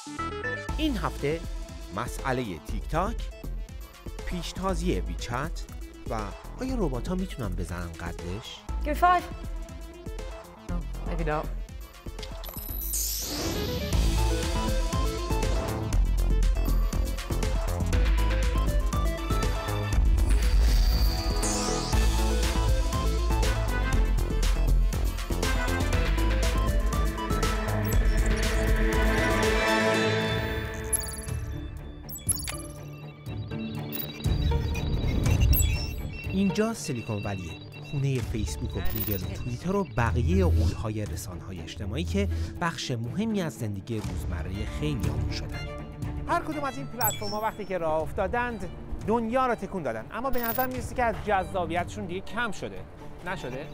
این هفته مسئله تیک تاک، پیشتازی ویچت و آیا ربات‌ها میتونن بزنن قدش؟ Give me 5. Oh, maybe not. اینجا سیلیکون ولیه، خونه فیسبوک و گوگل و توییتر و بقیه غول‌های رسانه‌های اجتماعی که بخش مهمی از زندگی روزمره خیلیامون شدن. هر کدوم از این پلتفرم‌ها وقتی که راه افتادند دنیا را تکون دادن، اما به نظر میرسه که از جذابیتشون دیگه کم شده. نشده؟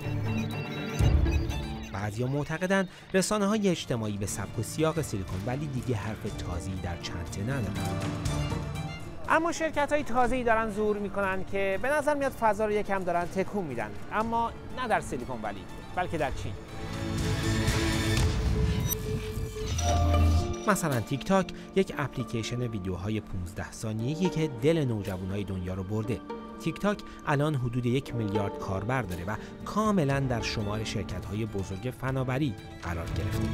بعضیا معتقدن رسانه‌های اجتماعی به سبک و سیاق سیلیکون ولی دیگه حرف تازه‌ای در چنته ندارن. اما شرکت‌های تازه‌ای دارن ظهور میکنن که به نظر میاد فضا رو یکم دارن تکون میدن، اما نه در سیلیکون ولی بلکه در چین. مثلا تیک تاک یک اپلیکیشن ویدیوهای 15 ثانیه‌ای که دل نوجوانای دنیا رو برده. تیک تاک الان حدود 1 میلیارد کاربر داره و کاملا در شمار شرکت‌های بزرگ فناوری قرار گرفته.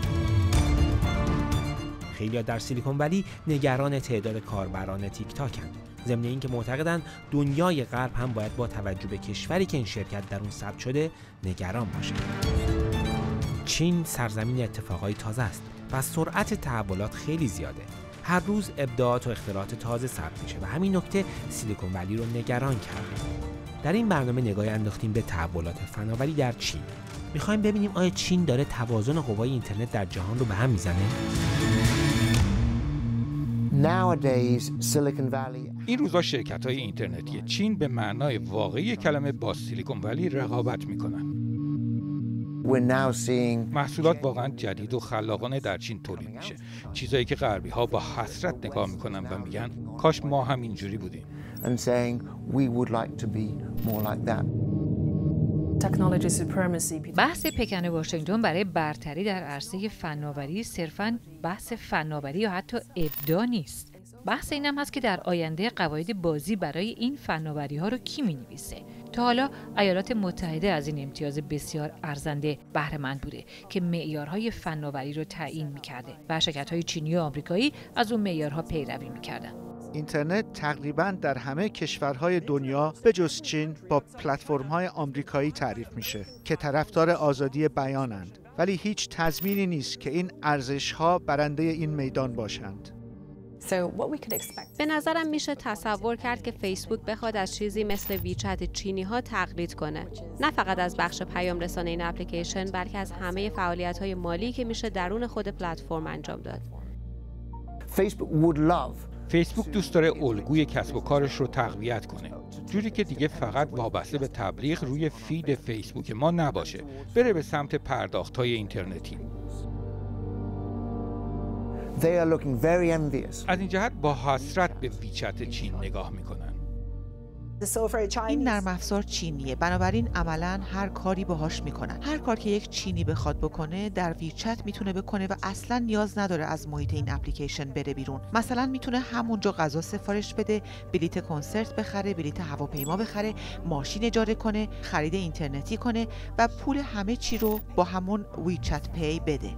خیلی‌ها در سیلیکون ولی نگران تعداد کاربران تیک تاکند، ضمن اینکه معتقدند دنیای غرب هم باید با توجه به کشوری که این شرکت در اون ثبت شده نگران باشه. چین سرزمین اتفاقای تازه است و سرعت تحولات خیلی زیاده. هر روز ابداعات و اختراعات تازه ثبت میشه و همین نکته سیلیکون ولی رو نگران کرده. در این برنامه نگاهی انداختیم به تحولات فناوری در چین. میخوایم ببینیم آیا چین داره توازن قوای اینترنت در جهان رو به هم میزنه؟ این روزها شرکت‌های اینترنتی چین به معنای واقعی کلمه با سیلیکون ولی رقابت می‌کنند. محصولات واقعا جدید و خلاقانه در چین تولید میشه. چیزایی که غربی‌ها با حسرت نگاه می‌کنن و میگن کاش ما هم اینجوری بودیم. بحث پکن و واشنگتن برای برتری در عرصه فناوری صرفاً بحث فناوری یا حتی ابداع نیست. بحث این هم هست که در آینده قواعد بازی برای این فناوری ها رو کی می‌نویسه. تا حالا ایالات متحده از این امتیاز بسیار ارزنده بهره مند بوده که معیارهای فناوری رو تعیین می‌کرده و شرکت‌های چینی و آمریکایی از اون معیارها پیروی می‌کردن. اینترنت تقریباً در همه کشورهای دنیا به جز چین با پلتفرم‌های آمریکایی تعریف میشه که طرفدار آزادی بیانند، ولی هیچ تضمینی نیست که این ارزش‌ها برنده این میدان باشند. به نظرم میشه تصور کرد که فیسبوک بخواد از چیزی مثل ویچت چینی ها تقلید کنه، نه فقط از بخش پیام رسانه این اپلیکیشن بلکه از همه فعالیت‌های مالی که میشه درون خود پلتفرم انجام داد. فیسبوک دوست داره الگوی کسب و کارش رو تقویت کنه، جوری که دیگه فقط وابسته به تبلیغ روی فید فیسبوک ما نباشه، بره به سمت پرداخت‌های اینترنتی. از این جهت با حسرت به ویچت چین نگاه میکنن. این نرم افزار چینیه، بنابراین عملاً هر کاری باهاش میکنن. هر کار که یک چینی بخواد بکنه در ویچت میتونه بکنه و اصلاً نیاز نداره از محیط این اپلیکیشن بره بیرون. مثلا میتونه همونجا غذا سفارش بده، بلیت کنسرت بخره، بلیت هواپیما بخره، ماشین اجاره کنه، خرید اینترنتی کنه و پول همه چی رو با همون ویچت پی بده.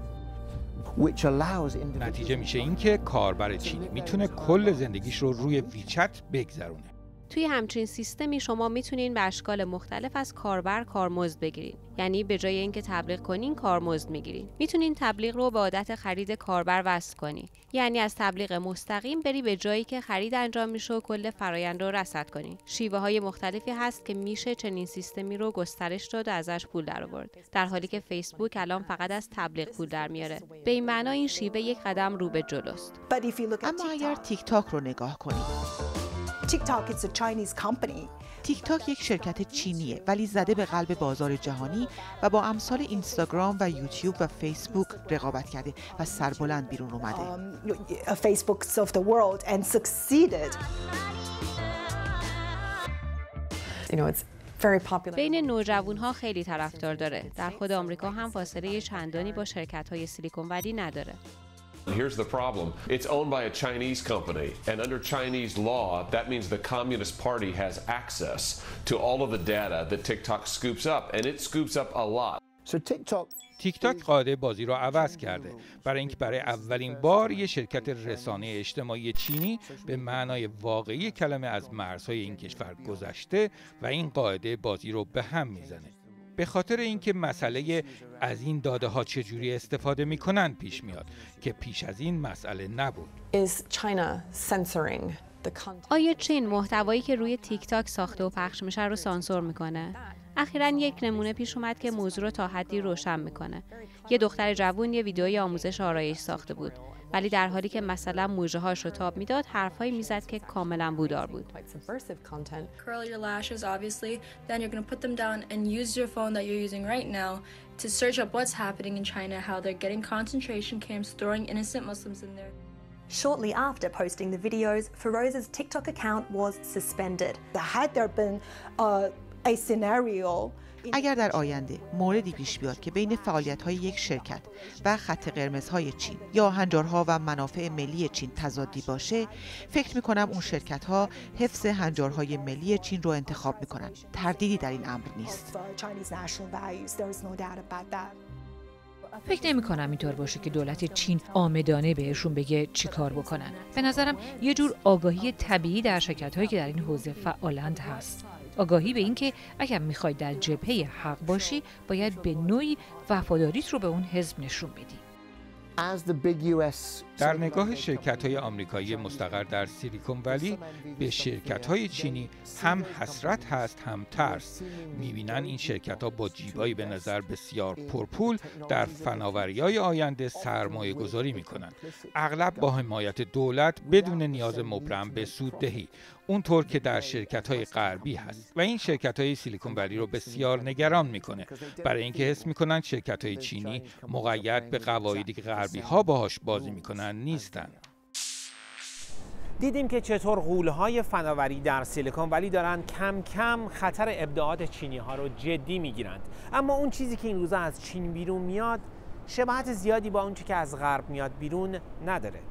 نتیجه میشه این که کاربر چینی میتونه کل زندگیش رو روی ویچت بگذرونه. توی همچین سیستمی شما میتونین به اشکال مختلف از کاربر کارمزد بگیرین. یعنی به جای اینکه تبلیغ کنین کارمزد میگیرین. میتونین تبلیغ رو به عادت خرید کاربر وصل کنین. یعنی از تبلیغ مستقیم بری به جایی که خرید انجام میشه و کل فرآیند رو رصد کنین. شیوه های مختلفی هست که میشه چنین سیستمی رو گسترش داد و ازش پول درآورد. در حالی که فیسبوک الان فقط از تبلیغ پول در میاره. به این معنا این شیوه یک قدم رو به جلوست. اما اگر تیک تاک رو نگاه کنید، تیک تاک یک شرکت چینیه ولی زده به قلب بازار جهانی و با امثال اینستاگرام و یوتیوب و فیسبوک رقابت کرده و سربلند بیرون اومده. بین نوجوان‌ها خیلی طرفدار داره. در خود آمریکا هم فاصله چندانی با شرکت‌های سیلیکون ولی نداره. Here's the problem. It's owned by a Chinese company, and under Chinese law, that means the Communist Party has access to all of the data that TikTok scoops up, and it scoops up a lot. So تیک تاک قاعده بازی رو عوض کرده برای اینکه برای اولین بار یه شرکت رسانه اجتماعی چینی به معنای واقعی کلمه از مرزهای این کشور گذشته و این قاعده بازی رو به هم میزنه. به خاطر اینکه مسئله از این داده ها چجوری استفاده میکنن پیش میاد که پیش از این مسئله نبود. آیا چین محتوایی که روی تیک تاک ساخته و پخش میشه رو سانسور میکنه؟ اخیراً یک نمونه پیش اومد که موضوع رو تا حدی روشن میکنه. یه دختر جوون یه ویدئوی آموزش آرایش ساخته بود، ولی در حالی که مثلا موژه‌هاش رو تاب میداد، حرفایی میزد که کاملا بودار بود. Curl your lashes obviously, then you're going to put them down and use your phone that you're using right now to search up what's happening in China, how they're getting concentration camps, throwing innocent Muslims in there. Shortly after posting the videos, Feroza's TikTok account was suspended. Had there been a scenario اگر در آینده موردی پیش بیاد که بین فعالیت‌های یک شرکت و خط قرمزهای چین یا هنجارها و منافع ملی چین تضادی باشه، فکر می‌کنم اون شرکت‌ها حفظ هنجارهای ملی چین رو انتخاب می‌کنن. تردیدی در این امر نیست. فکر نمی‌کنم اینطور باشه که دولت چین عامدانه بهشون بگه چی کار بکنن. به نظرم یه جور آگاهی طبیعی در شرکت‌هایی که در این حوزه فعالند هست. آگاهی به این که اگر میخوای در جبهه حق باشی، باید به نوعی وفاداریت رو به اون حزب نشون بدی. در نگاه شرکت‌های آمریکایی مستقر در سیلیکون ولی به شرکت‌های چینی هم حسرت هست هم ترس. می‌بینن این شرکت‌ها با جیبایی به نظر بسیار پرپول در فناوری‌های آینده سرمایه‌گذاری می‌کنند. اغلب با حمایت دولت بدون نیاز مبرم به سوددهی، اونطور که در شرکت‌های غربی هست و این شرکت‌های سیلیکون ولی رو بسیار نگران می‌کنه برای اینکه حس می‌کنن شرکت‌های چینی مقید به قواعدی که غربی‌ها باهاش بازی می‌کنن نیستن. دیدیم که چطور غول‌های فناوری در سیلیکون ولی دارن کم کم خطر ابداعات چینی‌ها رو جدی می‌گیرند. اما اون چیزی که این روزا از چین بیرون میاد شباهت زیادی با اون چیزی که از غرب میاد بیرون نداره.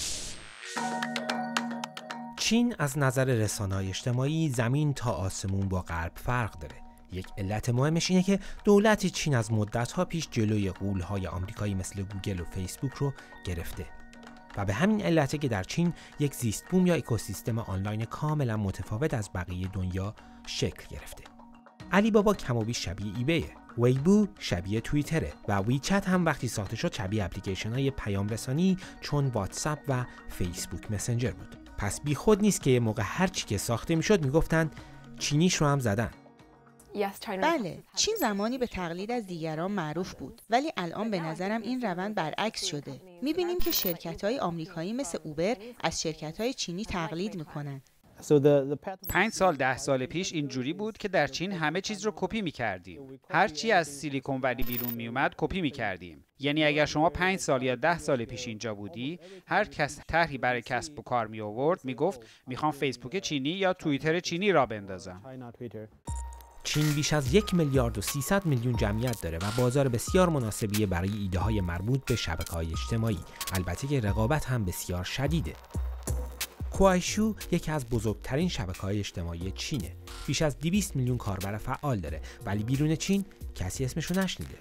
چین از نظر رسانه‌های اجتماعی زمین تا آسمون با غرب فرق داره. یک علت مهمش اینه که دولت چین از مدت‌ها پیش جلوی غول‌های آمریکایی مثل گوگل و فیسبوک رو گرفته و به همین علته که در چین یک زیست بوم یا اکوسیستم آنلاین کاملا متفاوت از بقیه دنیا شکل گرفته. علی بابا کم و بیش شبیه ایبیه، ویبو شبیه توییتره و ویچت هم وقتی ساخته شد شبیه اپلیکیشن‌های پیام رسانی چون واتساپ و فیسبوک مسنجر بود. پس بی خود نیست که یه موقع هر چی که ساخته میشد میگفتن چینیش رو هم زدن. بله، چین زمانی به تقلید از دیگران معروف بود، ولی الان به نظرم این روند برعکس شده. می‌بینیم که شرکت‌های آمریکایی مثل اوبر از شرکت‌های چینی تقلید می‌کنن. 5 سال 10 سال پیش اینجوری بود که در چین همه چیز رو کپی می‌کردیم. هر چی از سیلیکون ولی بیرون میومد کپی می‌کردیم. یعنی اگر شما 5 سال یا 10 سال پیش اینجا بودی، هر کس طرحی برای کسب و کار می آورد میگفت میخوام فیسبوک چینی یا توییتر چینی را بندازم. چین بیش از 1 میلیارد و 300 میلیون جمعیت داره و بازار بسیار مناسبیه برای ایده های مربوط به شبکه‌های اجتماعی. البته که رقابت هم بسیار شدیده. کوایشو یکی از بزرگترین شبکه‌های اجتماعی چینه. بیش از 200 میلیون کاربر فعال داره، ولی بیرون چین کسی اسمشو نشنیده.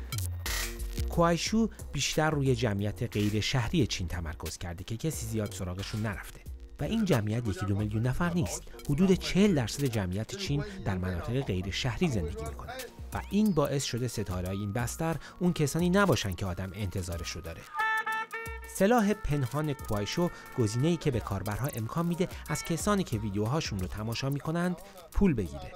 کوایشو بیشتر روی جمعیت غیر شهری چین تمرکز کرده که کسی زیاد سراغشون نرفته و این جمعیت 1-2 میلیون نفر نیست. حدود 40% جمعیت چین در مناطق غیر شهری زندگی میکنه و این باعث شده ستاره‌های این بستر اون کسانی نباشن که آدم انتظارش رو داره. سلاح پنهان کوایشو گزینه‌ای که به کاربرها امکان میده از کسانی که ویدیوهاشون رو تماشا میکنند پول بگیره.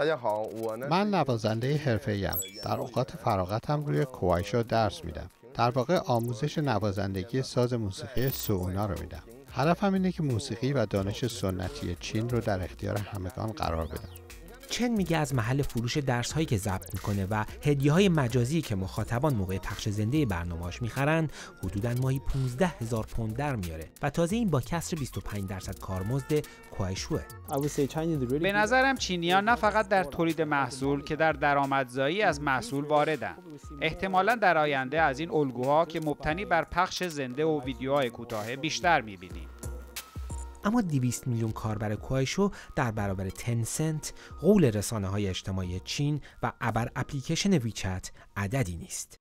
من نوازنده حرفه‌ایم. در اوقات فراغتم روی کوایشو درس میدم. در واقع آموزش نوازندگی ساز موسیقی سونا رو میدم. هدفم اینه که موسیقی و دانش سنتی چین رو در اختیار همگان قرار بدم. چن میگه از محل فروش درس هایی که ضبط میکنه و هدیه های مجازی که مخاطبان موقع پخش زنده برنامه‌اش میخرن حدوداً ماهی 15,000 پوند در میاره و تازه این با کسر 25% کارمزد کوایشوه. به نظرم چینی‌ها نه فقط در تولید محصول که در درآمدزایی از محصول واردن. احتمالاً در آینده از این الگوها که مبتنی بر پخش زنده و ویدیوهای کوتاه بیشتر می‌بینیم. اما 200 میلیون کاربر کوایشو در برابر تنسنت، غول رسانه‌های اجتماعی چین و ابر اپلیکیشن ویچت عددی نیست.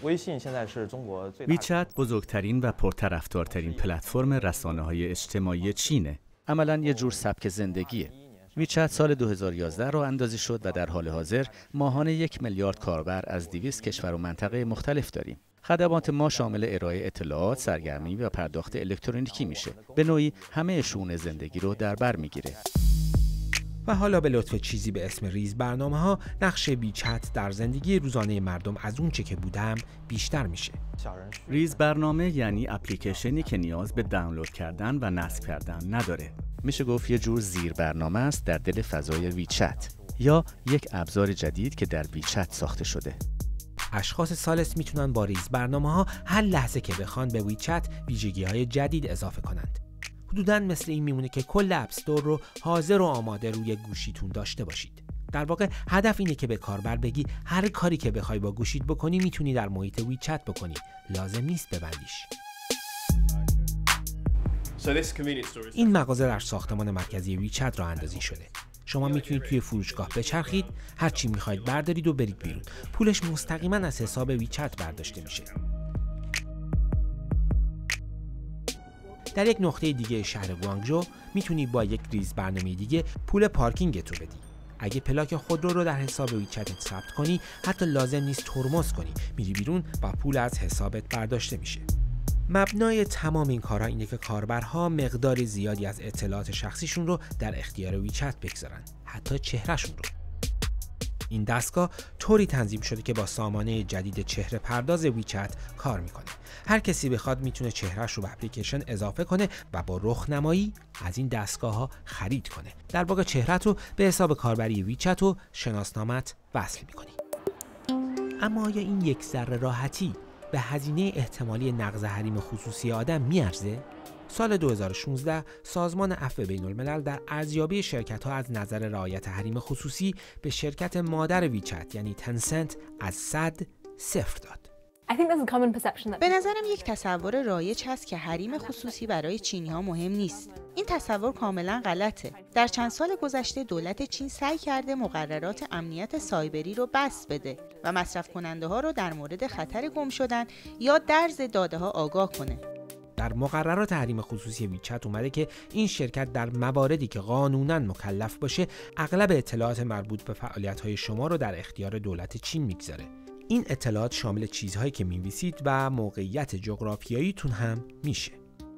ویچت بزرگترین و پرطرفدارترین پلتفرم رسانه‌های اجتماعی چینه. عملاً یه جور سبک زندگیه. ویچت سال 2011 راه اندازی شد و در حال حاضر ماهانه 1 میلیارد کاربر از 200 کشور و منطقه مختلف داریم. خدمات ما شامل ارائه اطلاعات، سرگرمی و پرداخت الکترونیکی میشه. به نوعی همه شئون زندگی رو در بر میگیره. و حالا به لطف چیزی به اسم ریز برنامه‌ها، نقش ویچت در زندگی روزانه مردم از اون چه که بودم بیشتر میشه. ریز برنامه یعنی اپلیکیشنی که نیاز به دانلود کردن و نصب کردن نداره. میشه گفت یه جور زیر برنامه است در دل فضای ویچت یا یک ابزار جدید که در ویچت ساخته شده. اشخاص ثالث میتونن با ریز برنامه‌ها هر لحظه که بخوان به ویچت ویژگی‌های جدید اضافه کنند. حدوداً مثل این میمونه که کل اپستور رو حاضر و آماده روی گوشیتون داشته باشید. در واقع هدف اینه که به کاربر بگی هر کاری که بخوای با گوشیت بکنی میتونی در محیط ویچت بکنی. لازم نیست ببندیش. این مغازه در ساختمان مرکزی ویچت راه اندازی شده. شما میتونید توی فروشگاه بچرخید، هر چی میخواید بردارید و برید بیرون. پولش مستقیما از حساب ویچت برداشته میشه. در یک نقطه دیگه شهر گوانگژو میتونی با یک ریز برنامه دیگه پول پارکینگت رو بدی. اگه پلاک خودرو رو در حساب ویچتت ثبت کنی، حتی لازم نیست ترمز کنی. میری بیرون و پول از حسابت برداشته میشه. مبنای تمام این کارها اینه که کاربرها مقدار زیادی از اطلاعات شخصیشون رو در اختیار ویچت بگذارن، حتی چهرهشون رو. این دستگاه طوری تنظیم شده که با سامانه جدید چهره پرداز ویچت کار میکنه. هر کسی بخواد میتونه چهرهش رو به اپلیکیشن اضافه کنه و با رخنمایی از این دستگاه‌ها خرید کنه. در واقع چهرهت رو به حساب کاربری ویچت و شناسنامت وصل میکنی. اما آیا این یک ذره راحتی به هزینه احتمالی نقض حریم خصوصی آدم میارزه؟ سال 2016 سازمان عفو بین‌الملل در ارزیابی شرکت‌ها از نظر رعایت حریم خصوصی به شرکت مادر ویچت یعنی تنسنت از 100 صفر داد. به نظرم یک تصور رایج هست که حریم خصوصی برای چینی‌ها مهم نیست. این تصور کاملا غلطه. در چند سال گذشته دولت چین سعی کرده مقررات امنیت سایبری رو بسط بده و مصرف کننده ها رو در مورد خطر گم شدن یا درز داده ها آگاه کنه. در مقررات حریم خصوصی ویچت اومده که این شرکت در مواردی که قانوناً مکلف باشه اغلب اطلاعات مربوط به فعالیت‌های شما رو در اختیار دولت چین میگذاره. این اطلاعات شامل چیزهایی که می‌نویسید و موقعیت جغرافیاییتون هم میشه.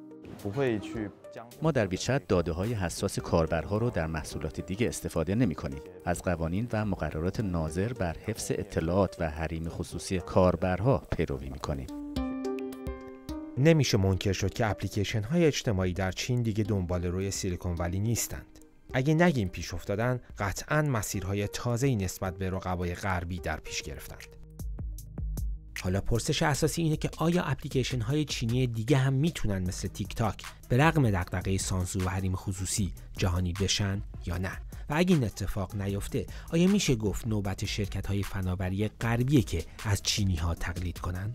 ما در ویچت داده‌های حساس کاربرها رو در محصولات دیگه استفاده نمی‌کنیم. از قوانین و مقررات ناظر بر حفظ اطلاعات و حریم خصوصی کاربرها پیروی می‌کنیم. نمیشه منکر شد که اپلیکیشن‌های اجتماعی در چین دیگه دنبال روی سیلیکون ولی نیستند. اگه نگیم پیش افتادن، قطعاً مسیرهای تازه‌ای نسبت به رقبای غربی در پیش گرفتند. حالا پرسش اساسی اینه که آیا اپلیکیشن‌های چینی دیگه هم میتونن مثل تیک تاک به رغم دغدغه سانسور و حریم خصوصی جهانی بشن یا نه؟ و اگه این اتفاق نیفته، آیا میشه گفت نوبت شرکت‌های فناوری غربیه که از چینی‌ها تقلید کنن؟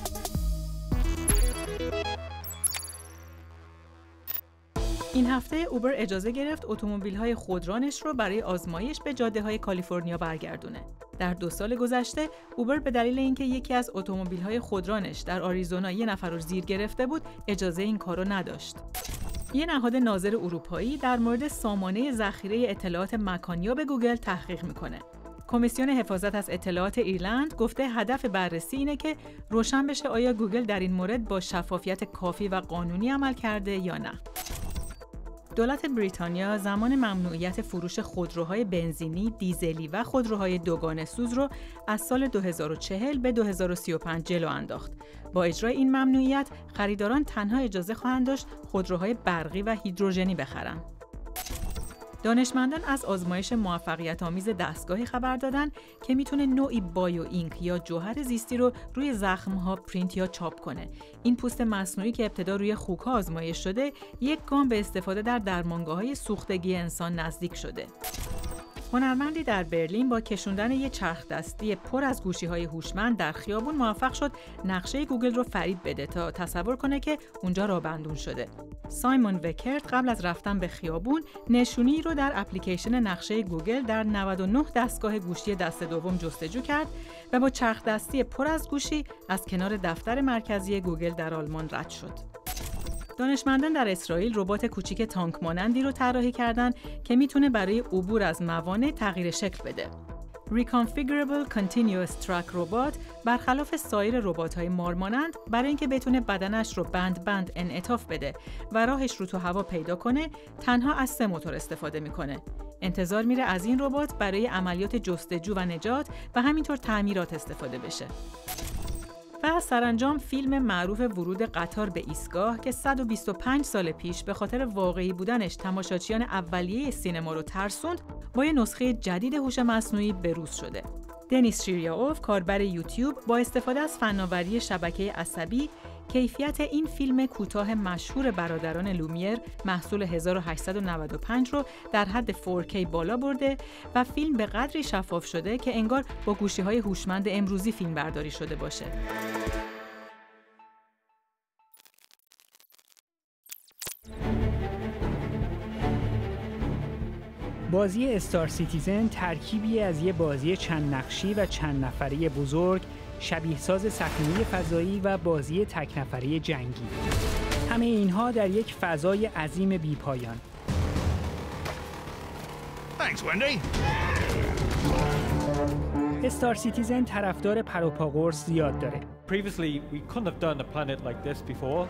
این هفته اوبر اجازه گرفت اتومبیل‌های خودرانش رو برای آزمایش به جاده‌های کالیفرنیا برگردونه. در 2 سال گذشته، اوبر به دلیل اینکه یکی از اتومبیل‌های خودرانش در آریزونا یه نفر رو زیر گرفته بود، اجازه این کارو نداشت. یه نهاد ناظر اروپایی در مورد سامانه ذخیره اطلاعات مکانیاب گوگل تحقیق میکنه. کمیسیون حفاظت از اطلاعات ایرلند گفته هدف بررسی اینه که روشن بشه آیا گوگل در این مورد با شفافیت کافی و قانونی عمل کرده یا نه. دولت بریتانیا زمان ممنوعیت فروش خودروهای بنزینی، دیزلی و خودروهای دوگانه سوز رو از سال 2040 به 2035 جلو انداخت. با اجرای این ممنوعیت، خریداران تنها اجازه خواهند داشت خودروهای برقی و هیدروژنی بخرن. دانشمندان از آزمایش موفقیت‌آمیز دستگاهی خبر دادن که میتونه نوعی بایو اینک یا جوهر زیستی رو روی زخم‌ها پرینت یا چاپ کنه. این پوست مصنوعی که ابتدا روی خوک‌ها آزمایش شده، یک گام به استفاده در درمانگاه‌های سوختگی انسان نزدیک شده. هنرمندی در برلین با کشوندن یک چرخ دستی پر از گوشی‌های هوشمند در خیابون موفق شد نقشه گوگل رو فریب بده تا تصور کنه که اونجا راه شده. سایمون وکرت قبل از رفتن به خیابون نشونی رو در اپلیکیشن نقشه گوگل در 99 دستگاه گوشی دست دوم جستجو کرد و با چرخ دستی پر از گوشی از کنار دفتر مرکزی گوگل در آلمان رد شد. دانشمندان در اسرائیل ربات کوچیک تانک مانندی رو طراحی کردن که میتونه برای عبور از موانع تغییر شکل بده. Reconfigurable Continuous Track ربات برخلاف سایر ربات‌های مارمانند برای اینکه بتونه بدنش رو بند انعطاف بده و راهش رو تو هوا پیدا کنه، تنها از 3 موتور استفاده میکنه. انتظار میره از این ربات برای عملیات جستجو و نجات و همینطور تعمیرات استفاده بشه. و سرانجام فیلم معروف ورود قطار به ایستگاه که 125 سال پیش به خاطر واقعی بودنش تماشاچیان اولیه سینما رو ترسوند، با یه نسخه جدید هوش مصنوعی بروز شده. دنیس شیریاوف، کاربر یوتیوب، با استفاده از فناوری شبکه عصبی کیفیت این فیلم کوتاه مشهور برادران لومیر محصول 1895 رو در حد 4K بالا برده و فیلم به قدری شفاف شده که انگار با گوشی‌های هوشمند امروزی فیلم برداری شده باشه. بازی استار سیتیزن ترکیبی از یک بازی چند نقشی و چند نفری بزرگ، شبیه ساز صحنه‌ای فضایی و بازی تک نفری جنگی. همه اینها در یک فضای عظیم بی‌پایان. Thanks, Wendy. استار سیتیزن طرفدار پروپاگورس زیاد داره. Previously, we couldn't have done a planet like this before.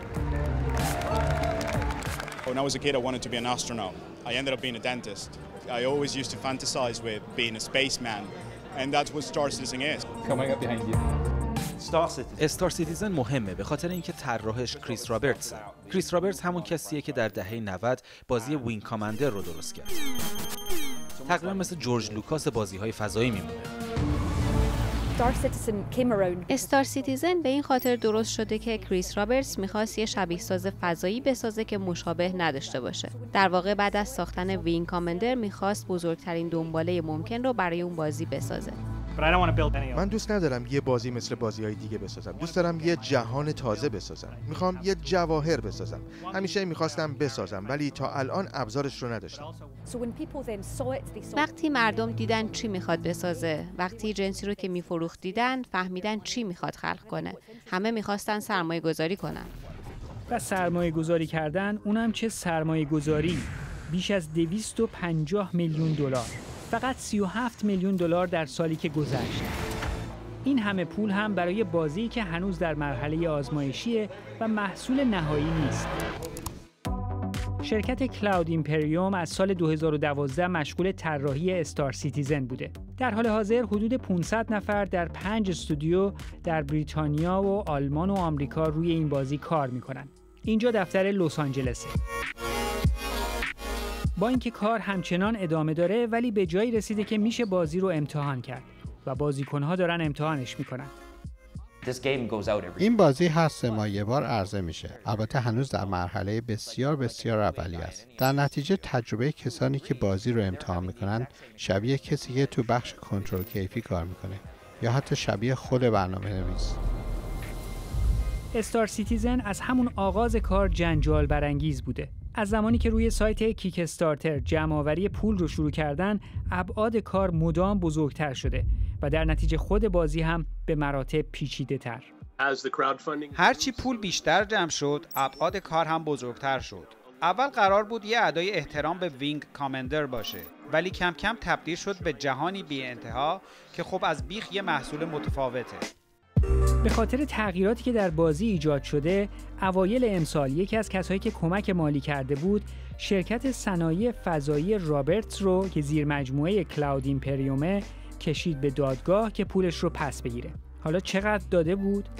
When I was a kid, I wanted to be an astronaut. I ended up being a dentist. I always used to fantasize with being a spaceman, and that's what Star Citizen is. Coming up behind you. استار سیتیزن مهمه به خاطر اینکه طراحش کریس رابرتسه. کریس رابرتس همون کسیه که در دهه 90 بازی وینگ کاماندر رو درست کرد. تقریبا مثل جورج لوکاس بازی‌های فضایی میمونه. استار سیتیزن به این خاطر درست شده که کریس رابرتس میخواست یه شبیه ساز فضایی بسازه که مشابه نداشته باشه. در واقع بعد از ساختن وینگ کاماندر میخواست بزرگترین دنباله ممکن رو برای اون بازی بسازه. من دوست ندارم یه بازی مثل بازی‌های دیگه بسازم. دوست دارم یه جهان تازه بسازم. میخوام یه جواهر بسازم. همیشه میخواستم بسازم ولی تا الان ابزارش رو نداشتم. وقتی مردم دیدن چی میخواد بسازه، وقتی جنسی رو که میفروخت دیدن، فهمیدن چی میخواد خلق کنه. همه میخواستن سرمایه گذاری کنن. و سرمایه گذاری کردن، اونم چه سرمایه گذاری؟ بیش از 250 میلیون دلار. فقط 37 میلیون دلار در سالی که گذشت. این همه پول هم برای بازی که هنوز در مرحله آزمایشیه و محصول نهایی نیست. شرکت کلاود ایمپریوم از سال 2012 مشغول طراحی استار سیتیزن بوده. در حال حاضر حدود 500 نفر در 5 استودیو در بریتانیا و آلمان و آمریکا روی این بازی کار میکنن. اینجا دفتر لس آنجلسه. با اینکه کار همچنان ادامه داره ولی به جایی رسیده که میشه بازی رو امتحان کرد و بازیکن‌ها دارن امتحانش میکنن. این بازی هر 3 ماه یه بار عرضه میشه. البته هنوز در مرحله بسیار اولیه است. در نتیجه تجربه کسانی که بازی رو امتحان میکنن شبیه کسی که تو بخش کنترل کیفی کار میکنه یا حتی شبیه خود برنامه‌نویس. استار سیتیزن از همون آغاز کار جنجال برانگیز بوده. از زمانی که روی سایت کیک استارتر جمع‌آوری پول رو شروع کردن، ابعاد کار مدام بزرگتر شده و در نتیجه خود بازی هم به مراتب پیچیده‌تر. هرچی پول بیشتر جمع شد، ابعاد کار هم بزرگتر شد. اول قرار بود یه ادای احترام به وینگ کاماندر باشه، ولی کم کم تبدیل شد به جهانی بی انتها که خب از بیخ یه محصول متفاوته. به خاطر تغییراتی که در بازی ایجاد شده، اوایل امسال یکی از کسایی که کمک مالی کرده بود، شرکت صنایع فضایی رابرتس رو که زیر مجموعه کلاود ایمپریومه کشید به دادگاه که پولش رو پس بگیره. حالا چقدر داده بود؟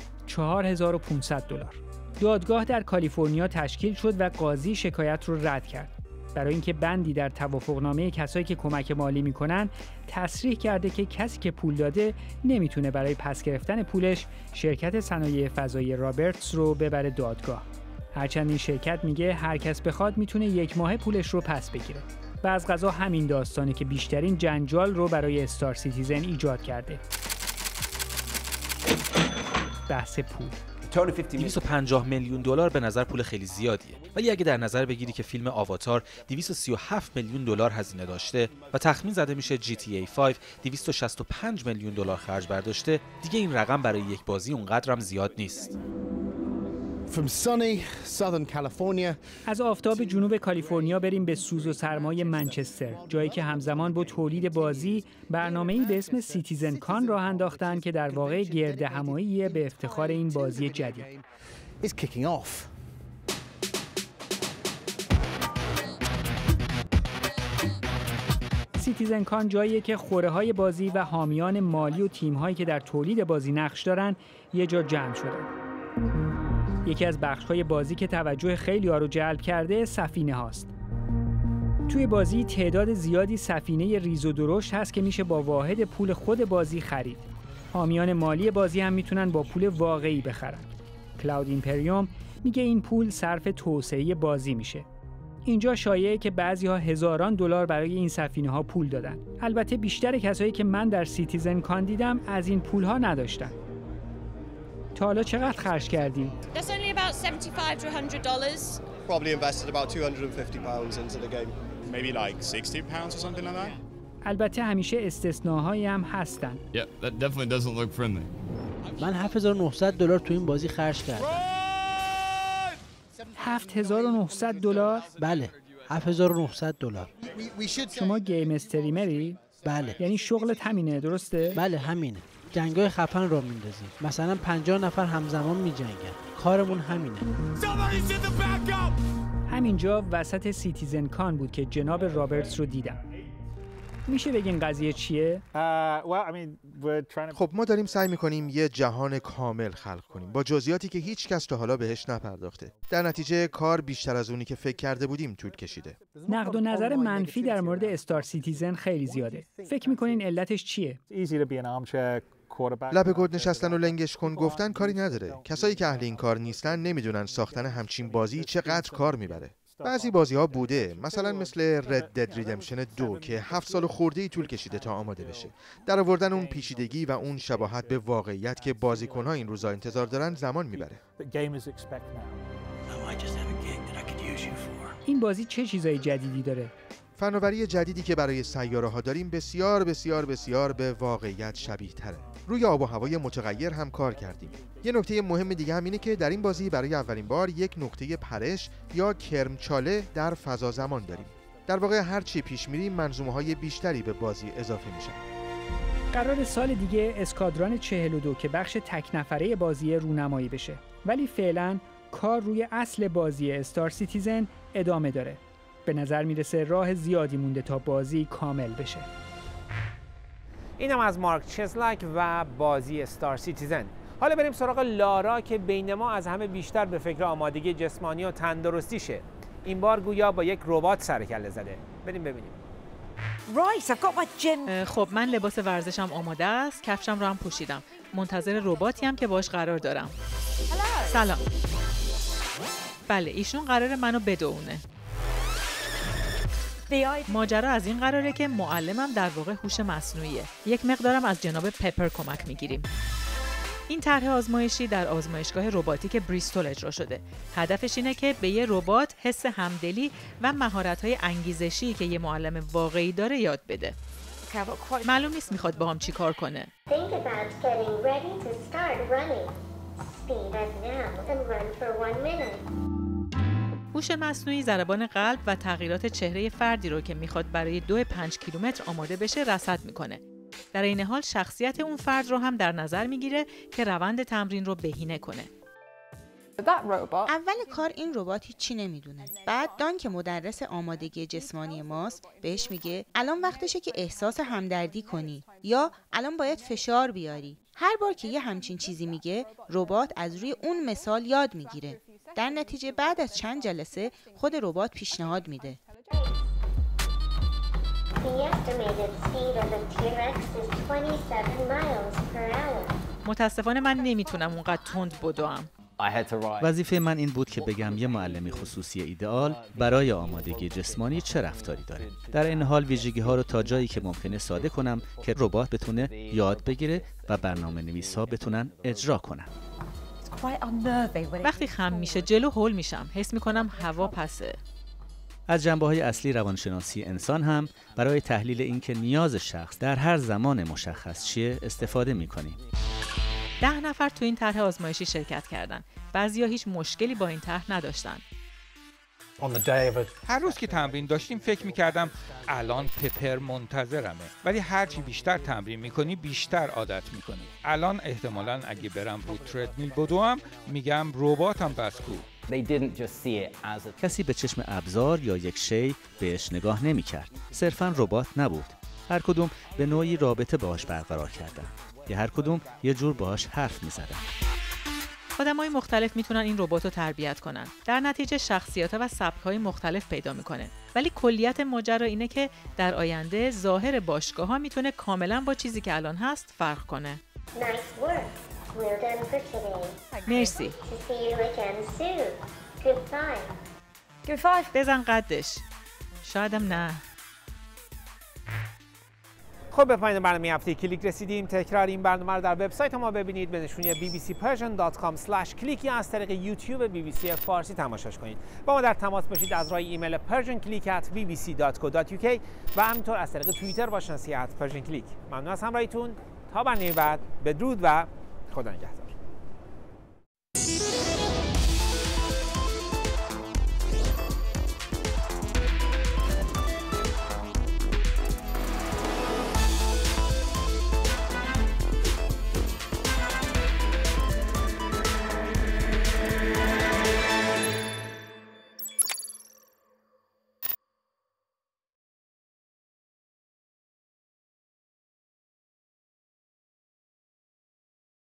4500 دلار. دادگاه در کالیفرنیا تشکیل شد و قاضی شکایت رو رد کرد. برای اینکه بندی در توافقنامه کسایی که کمک مالی میکنن تصریح کرده که کسی که پول داده نمیتونه برای پس گرفتن پولش شرکت صنایع فضایی رابرتس رو ببره دادگاه. هرچند این شرکت میگه هر کس بخواد میتونه 1 ماه پولش رو پس بگیره. و از قضا همین داستانی که بیشترین جنجال رو برای استار سیتیزن ایجاد کرده. بحث پول. 250 میلیون دلار به نظر پول خیلی زیادیه، ولی اگه در نظر بگیری که فیلم آواتار 237 میلیون دلار هزینه داشته و تخمین زده میشه GTA 5 265 میلیون دلار خرج برداشته، دیگه این رقم برای یک بازی اونقدرم زیاد نیست. از آفتاب جنوب کالیفرنیا بریم به سوز و سرمای منچستر، جایی که همزمان با تولید بازی برنامه‌ای به اسم سیتیزن کان راه انداختن که در واقع گردهمایی به افتخار این بازی جدید. سیتیزن کان جاییه که خوره‌های بازی و حامیان مالی و تیم‌هایی که در تولید بازی نقش دارن یه جا جمع شدن. یکی از بخش‌های بازی که توجه خیلی‌ها رو جلب کرده سفینه هاست. توی بازی تعداد زیادی سفینه ریز و درشت هست که میشه با واحد پول خود بازی خرید. حامیان مالی بازی هم میتونن با پول واقعی بخرن. کلاود ایمپریوم میگه این پول صرف توسعه بازی میشه. اینجا شایعه که بعضی‌ها هزاران دلار برای این سفینه‌ها پول دادن. البته بیشتر کسایی که من در سیتیزن کان دیدم از این پول‌ها نداشتن. تا حالا چقدر خرج کردی؟ That's only about $75 to $100. Probably invested about £250 into the game. Maybe like £60 or something like that. البته همیشه استثناهایی هم هستن. Yeah, that definitely doesn't look friendly. من $7,900 تو این بازی خرج کردم. $7,900؟ بله، $7,900. شما گیم استریمری؟ بله. یعنی شغلت همینه، درسته؟ بله همینه. جنگای خفن را میندازیم. مثلا 50 نفر همزمان میجنگن. کارمون همینه. همینجا وسط سیتیزن کان بود که جناب رابرتس رو دیدم. میشه بگین قضیه چیه؟ خب ما داریم سعی میکنیم یه جهان کامل خلق کنیم با جزئیاتی که هیچ کس تا حالا بهش نپرداخته. در نتیجه کار بیشتر از اونی که فکر کرده بودیم طول کشیده. نقد و نظر منفی در مورد استار سیتیزن خیلی زیاده. فکر میکنین علتش چیه؟ لب گود نشستن و لنگش کن گفتن کاری نداره. کسایی که اهل این کار نیستن نمیدونن ساختن همچین بازی چقدر کار میبره. بعضی بازی‌ها بوده، مثلا مثل Red Dead Redemption 2 که 7 سال خورده‌ای طول کشیده تا آماده بشه. در آوردن اون پیچیدگی و اون شباهت به واقعیت که بازیکن‌ها این روزا انتظار دارن زمان میبره. این بازی چه چیزای جدیدی داره؟ فناوری جدیدی که برای سیاره‌ها داریم بسیار بسیار بسیار به واقعیت شبیه تره. روی آب و هوای متغیر هم کار کردیم. یه نکته مهم دیگه هم اینه که در این بازی برای اولین بار یک نقطه پرش یا کرمچاله در فضا زمان داریم. در واقع هر چی پیش میریم منظومه‌های بیشتری به بازی اضافه میشن. قرار سال دیگه اسکادران 42 که بخش تک نفره بازی رونمایی بشه. ولی فعلا کار روی اصل بازی استار سیتیزن ادامه داره. به نظر میرسه راه زیادی مونده تا بازی کامل بشه. اینم از مارک چزلک و بازی استار سیتیزن. حالا بریم سراغ لارا که بین ما از همه بیشتر به فکر آمادگی جسمانی و تندرستیشه. این بار گویا با یک ربات سر کله زده. بریم ببینیم. خب من لباس ورزشم آماده است، کفشم رو هم پوشیدم. منتظر رباتی هم که باش قرار دارم. سلام. بله ایشون قرار منو بدونه. ماجرا از این قراره که معلمم در واقع هوش مصنوعیه. یک مقدارم از جناب پپر کمک میگیریم. این طرح آزمایشی در آزمایشگاه رباتیک بریستول اجرا شده. هدفش اینه که به یه ربات حس همدلی و مهارت‌های انگیزشی که یه معلم واقعی داره یاد بده. معلوم نیست میخواد با هم چی کار کنه. هوش مصنوعی ضربان قلب و تغییرات چهره فردی رو که میخواد برای 5 کیلومتر آماده بشه رصد میکنه. در این حال شخصیت اون فرد رو هم در نظر میگیره که روند تمرین رو بهینه کنه. اول کار این ربات هیچی نمیدونه. بعد دان که مدرس آمادگی جسمانی ماست بهش میگه الان وقتشه که احساس همدردی کنی یا الان باید فشار بیاری. هر بار که یه همچین چیزی میگه ربات از روی اون مثال یاد میگیره. در نتیجه بعد از چند جلسه خود ربات پیشنهاد میده. متاسفانه من نمیتونم اونقدر تند بدوم. وظیفه من این بود که بگم یه معلم خصوصی ایدئال برای آمادگی جسمانی چه رفتاری داره. در این حال ویژگی‌ها رو تا جایی که ممکنه ساده کنم که ربات بتونه یاد بگیره و برنامه‌نویس‌ها بتونن اجرا کنن. وقتی خم میشه جلو هول میشم. حس میکنم هوا پسه. از جنبه‌های اصلی روانشناسی انسان هم برای تحلیل اینکه نیاز شخص در هر زمان مشخص چیه استفاده می‌کنیم. 10 نفر تو این طرح آزمایشی شرکت کردن. بعضیا هیچ مشکلی با این طرح نداشتن. هر روز که تمرین داشتیم فکر می‌کردم الان پپر منتظرمه، ولی هرچی بیشتر تمرین می‌کنی بیشتر عادت می‌کنی. الان احتمالاً اگه برم رو تردمیل بدوم میگم رباتم بس کو. کسی به چشم ابزار یا یک شی بهش نگاه نمی‌کرد. صرفاً ربات نبود. هر کدوم به نوعی رابطه باهاش برقرار کردن. یا هر کدوم یه جور باهاش حرف می‌زدن. آدمای مختلف میتونن این ربات رو تربیت کنن. در نتیجه شخصیت‌ها و سبک‌های مختلف پیدا میکنه. ولی کلیت ماجرا اینه که در آینده ظاهر باشگاه‌ها میتونه کاملاً با چیزی که الان هست فرق کنه. مرسی. بزن قدش. شایدم نه. خب به پایان برنامه هفته کلیک رسیدیم. تکرار این برنامه رو در وبسایت ما ببینید به نشونی bbcpersian.com/click یا از طریق یوتیوب BBC فارسی تماشاش کنید. با ما در تماس باشید از راه ایمیل persianclick@bbc.co.uk و همینطور از طریق توییتر با شناسی @persianclick. ممنون از همراهیتون. تا برنامه بعد بدرود و خدا نگهدار.